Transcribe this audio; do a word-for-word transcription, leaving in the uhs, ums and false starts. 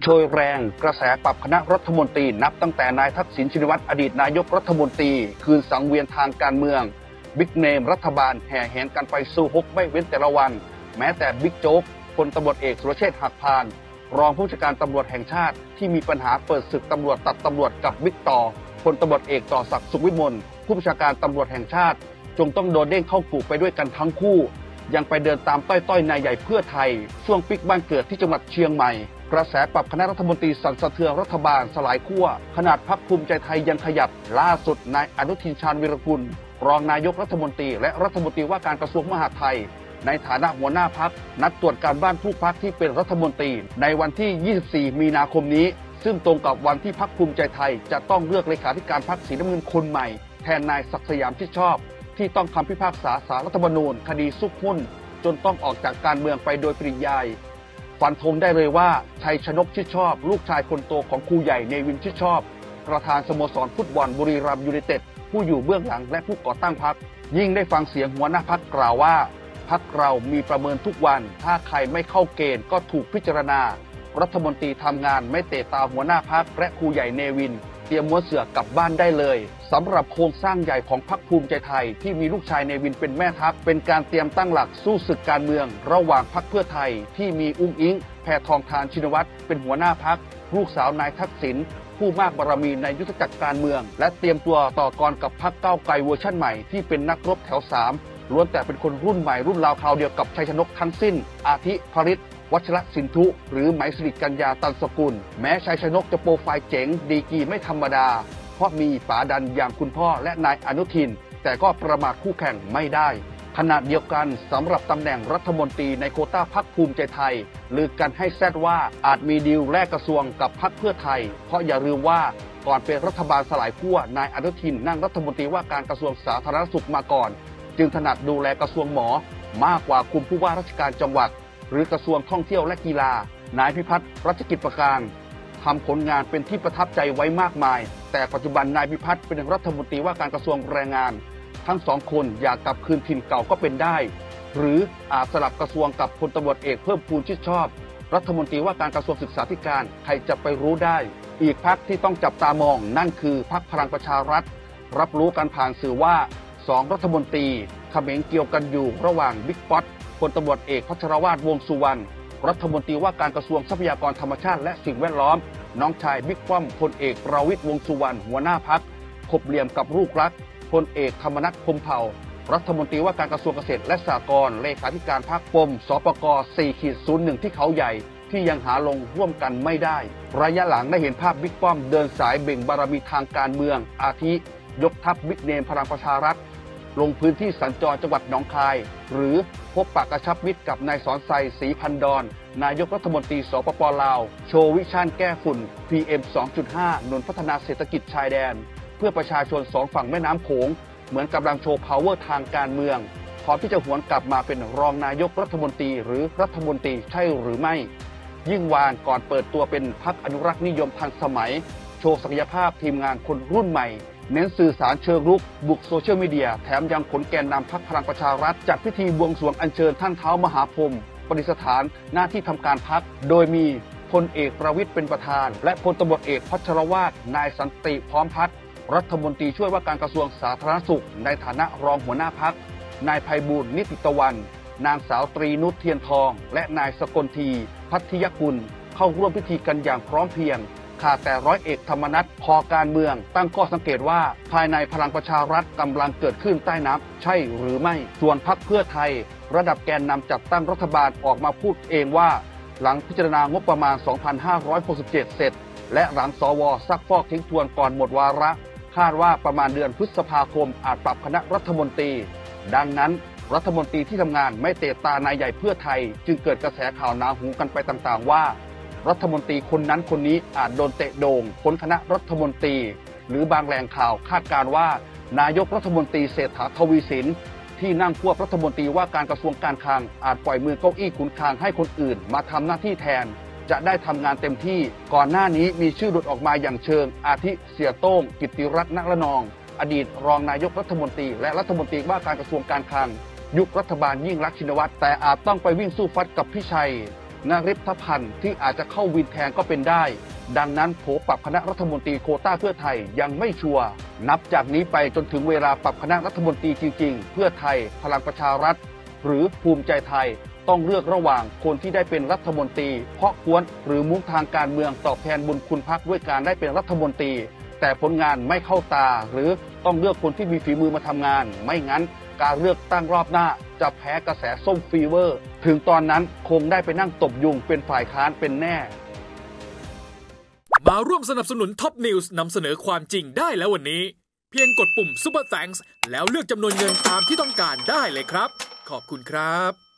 โชยแรงกระแสปรับคณะรัฐมนตรีนับตั้งแต่นายทักษิณชินวัตรอดีตนายกรัฐมนตรีคืนสังเวียนทางการเมืองบิ๊กเนมรัฐบาลแห่แหนกันไปสู่ฮกไม่เว้นแต่ละวันแม้แต่บิ๊กโจ๊กพลตำรวจเอกสุรเชษฐ์หักพานรองผู้จัดการตำรวจแห่งชาติที่มีปัญหาเปิดศึกตำรวจตัดตำรวจกับบิ๊กต่อพลตำรวจเอกต่อศักดิ์สุขวิมลผู้บัญชาการตำรวจแห่งชาติจงต้องโดนเด้งเข้ากู่ไปด้วยกันทั้งคู่ยังไปเดินตามต้อยๆนายใหญ่เพื่อไทยช่วงปิกบ้านเกิดที่จังหวัดเชียงใหม่กระแสปรับคณะรัฐมนตรีสั่นสะเทือนรัฐบาลสลายขั้วขนาดพรรคภูมิใจไทยยังขยับล่าสุดนายอนุทินชาญวีรกุลรองนายกรัฐมนตรีและรัฐมนตรีว่าการกระทรวงมหาดไทยในฐานะหัวหน้าพรรคนัดตรวจการบ้านทุกพรรคที่เป็นรัฐมนตรีในวันที่ยี่สิบสี่มีนาคมนี้ซึ่งตรงกับวันที่พรรคภูมิใจไทยจะต้องเลือกเลขาธิการพรรคสีน้ำเงินคนใหม่แทนนายศักดิ์สยามชิดชอบที่ต้องคำพิพากษาศาลรัฐธรรมนูญคดีซุกหุ้นจนต้องออกจากการเมืองไปโดยปริยายฟันธงได้เลยว่าชัยชนกชิดชอบลูกชายคนโตของครูใหญ่เนวินชิดชอบประธานสโมสรฟุตบอลบุรีรัมย์ยูไนเต็ดผู้อยู่เบื้องหลังและผู้ก่อตั้งพรรคยิ่งได้ฟังเสียงหัวหน้าพรรคกล่าวว่าพรรคเรามีประเมินทุกวันถ้าใครไม่เข้าเกณฑ์ก็ถูกพิจารณารัฐมนตรีทำงานไม่เตะตาหัวหน้าพรรคและครูใหญ่เนวินเตรียมม้วนเสือกลับบ้านได้เลยสำหรับโครงสร้างใหญ่ของพรรคภูมิใจไทยที่มีลูกชายเนวินเป็นแม่ทัพเป็นการเตรียมตั้งหลักสู้ศึกการเมืองระหว่างพรรคเพื่อไทยที่มีอุ้งอิงแพทองธารชินวัตรเป็นหัวหน้าพรรคลูกสาวนายทักษิณผู้มากบารมีในยุทธจักรการเมืองและเตรียมตัวต่อกรกับพรรคก้าวไกลเวอร์ชั่นใหม่ที่เป็นนักรบแถวสามล้วนแต่เป็นคนรุ่นใหม่รุ่นราวคราวเดียวกับชัยชนกทั้งสิ้นอาทิภริษวัชรสินธุหรือไหมสิริกัญญาตันสกุลแม้ชัยชนกจะโปรไฟล์เจ๋งดีกรีไม่ธรรมดาเพราะมีป๋าดันอย่างคุณพ่อและนายอนุทินแต่ก็ประมาทคู่แข่งไม่ได้ขณะเดียวกันสำหรับตำแหน่งรัฐมนตรีในโควต้าพรรคภูมิใจไทยลือกันให้แซดว่าอาจมีดีลแลกกระทรวงกับพรรคเพื่อไทยเพราะอย่าลืมว่าก่อนเป็นรัฐบาลสลายขั้วนายอนุทินนั่งรัฐมนตรีว่าการกระทรวงสาธารณสุขมาก่อนจึงถนัดดูแลกระทรวงหมอมากกว่าคุมผู้ว่าราชการจังหวัดหรือกระทรวงท่องเที่ยวและกีฬานายพิพัฒน์รัชกิจประการทำผลงานเป็นที่ประทับใจไว้มากมายแต่ปัจจุบันนายพิพัฒน์เป็นรัฐมนตรีว่าการกระทรวงแรงงานทั้งสองคนอยากกลับคืนถิ่นเก่าก็เป็นได้หรืออาจสลับกระทรวงกับพลตำรวจเอกเพิ่มพูนชิดชอบรัฐมนตรีว่าการกระทรวงศึกษาธิการใครจะไปรู้ได้อีกพรรคที่ต้องจับตามองนั่นคือพรรคพลังประชารัฐรับรู้กันผ่านสื่อว่าสองรัฐมนตรีเขมงเกี่ยวกันอยู่ระหว่างบิ๊กป๊อตพลตำรวจเอกพัชรวาทวงษ์สุวรรณรัฐมนตรีว่าการกระทรวงทรัพยากรธรรมชาติและสิ่งแวดล้อมน้องชายบิ๊กป้อมพลเอกประวิตรวงษ์สุวรรณหัวหน้าพรรคขบเหลี่ยมกับลูกรักพลเอกธรรมนัสพรหมเผ่ารัฐมนตรีว่าการกระทรวงเกษตรและสหกรณ์เลขาธิการพรรคปมสปก สี่ศูนย์หนึ่ง ที่เขาใหญ่ที่ยังหาลงร่วมกันไม่ได้ระยะหลังได้เห็นภาพบิ๊กป้อมเดินสายเบ่งบารมีทางการเมืองอาทิยกทัพบิ๊กเนมพลังประชารัฐลงพื้นที่สัญจรจังหวัดหนองคายหรือพบปะกระชับมิตรกับนายสอนไซศรีพันดอนนายกรัฐมนตรีสปป.ลาวโชว์วิชั่นแก้ฝุ่น พี เอ็ม สองจุดห้า หนุนพัฒนาเศรษฐกิจชายแดนเพื่อประชาชนสองฝั่งแม่น้ำโขงเหมือนกำลังโชว์ พาวเวอร์ ทางการเมืองพร้อมที่จะหวนกลับมาเป็นรองนายกรัฐมนตรีหรือรัฐมนตรีใช่หรือไม่ยิ่งวางก่อนเปิดตัวเป็นพรรคอนุรักษ์นิยมทันสมัยโชว์ศักยภาพทีมงานคนรุ่นใหม่เน้นสื่อสารเชิงรุกบุกโซเชียลมีเดียแถมยังขนแกนนำพรรคพลังประชารัฐจัดพิธีบวงสรวงอัญเชิญท่านเท้ามหาพรหมประดิษฐานหน้าที่ทำการพรรคโดยมีพลเอกประวิตรเป็นประธานและพลตำรวจเอกพัชรวาทนายสันติพร้อมพัฒน์รัฐมนตรีช่วยว่าการกระทรวงสาธารณสุขในฐานะรองหัวหน้าพรรคนายไพบูลย์นิติตะวันนางสาวตรีนุชเทียนทองและนายสกลทีพัทยกุลเข้าร่วมพิธีกันอย่างพร้อมเพรียงขาดแต่ร้อยเอกธรรมนัสพอการเมืองตั้งข้อสังเกตว่าภายในพลังประชารัฐกำลังเกิดขึ้นใต้น้ำใช่หรือไม่ส่วนพรรคเพื่อไทยระดับแกนนำจัดตั้งรัฐบาลออกมาพูดเองว่าหลังพิจารณางบประมาณ สองพันห้าร้อยหกสิบเจ็ด เสร็จและหลังสวซักฟอกทิ้งทวนก่อนหมดวาระคาดว่าประมาณเดือนพฤษภาคมอาจปรับคณะรัฐมนตรีดังนั้นรัฐมนตรีที่ทำงานไม่เตะตานายใหญ่เพื่อไทยจึงเกิดกระแสข่าวหนาหูกันไปต่างๆว่ารัฐมนตรีคนนั้นคนนี้อาจโดนเตะโด่งพ้นคณะรัฐมนตรีหรือบางแหล่งข่าวคาดการณ์ว่านายกรัฐมนตรีเศรษฐาทวีสินที่นั่งควบรัฐมนตรีว่าการกระทรวงการคลังอาจปล่อยมือเก้าอี้ขุนคลังให้คนอื่นมาทำหน้าที่แทนจะได้ทำงานเต็มที่ก่อนหน้านี้มีชื่อหลุดออกมาอย่างเชิงอาทิเสียโต้งกิตติรัตน์ ณ ระนองอดีตรองนายกรัฐมนตรีและรัฐมนตรีว่าการกระทรวงการคลังยุครัฐบาลยิ่งลักษณ์ชินวัตรแต่อาจต้องไปวิ่งสู้ฟัดกับพี่ชัยนฤทธพันธ์ที่อาจจะเข้าวินแทนก็เป็นได้ดังนั้นโผปรับคณะรัฐมนตรีโควต้าเพื่อไทยยังไม่ชัวร์นับจากนี้ไปจนถึงเวลาปรับคณะรัฐมนตรีจริงๆเพื่อไทยพลังประชารัฐหรือภูมิใจไทยต้องเลือกระหว่างคนที่ได้เป็นรัฐมนตรีเพราะควรหรือมุ่งทางการเมืองตอบแทนบุญคุณพรรคด้วยการได้เป็นรัฐมนตรีแต่ผลงานไม่เข้าตาหรือต้องเลือกคนที่มีฝีมือมาทำงานไม่งั้นการเลือกตั้งรอบหน้าจะแพ้กระแสส้มฟีเวอร์ถึงตอนนั้นคงได้ไปนั่งตบยุงเป็นฝ่ายค้านเป็นแน่มาร่วมสนับสนุนท็อปนิวส์นำเสนอความจริงได้แล้ววันนี้เพียงกดปุ่ม Super Thanks แล้วเลือกจำนวนเงินตามที่ต้องการได้เลยครับขอบคุณครับ